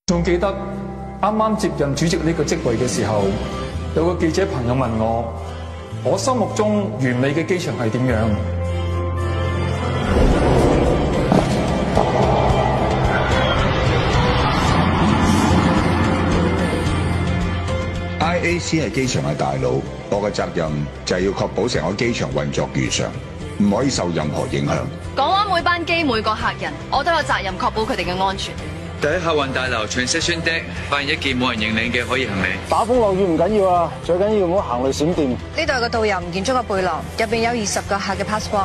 仲記得啱啱接任主席呢個職位嘅時候，有個記者朋友問我心目中完美嘅機場係點樣 ？IAC 係機場嘅大佬，我嘅責任就係要確保成個機場運作如常，唔可以受任何影響。 港灣每班機每個客人，我都有責任確保佢哋嘅安全。 第一客運大樓transition deck發現一件冇人認領嘅可疑行李。 打風落雨唔緊要啊，最緊要唔好行雷閃電。 呢度有個導遊唔見咗個背囊，入邊有20個客嘅 passport。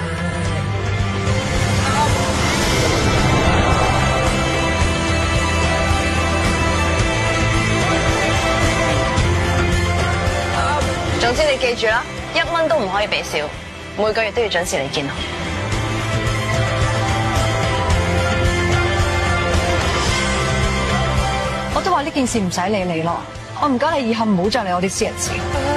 總之你記住啦，1蚊都唔可以俾少，每個月都要準時嚟見我。我都話呢件事唔使理你咯，我唔該你以後唔好再理我啲私人事。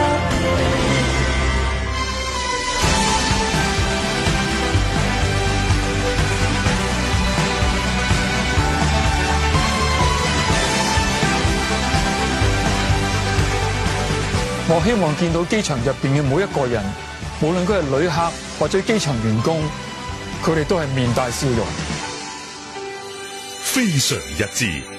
我希望見到機場入邊嘅每一個人，無論佢係旅客或者機場員工，佢哋都係面帶笑容。 非常一致。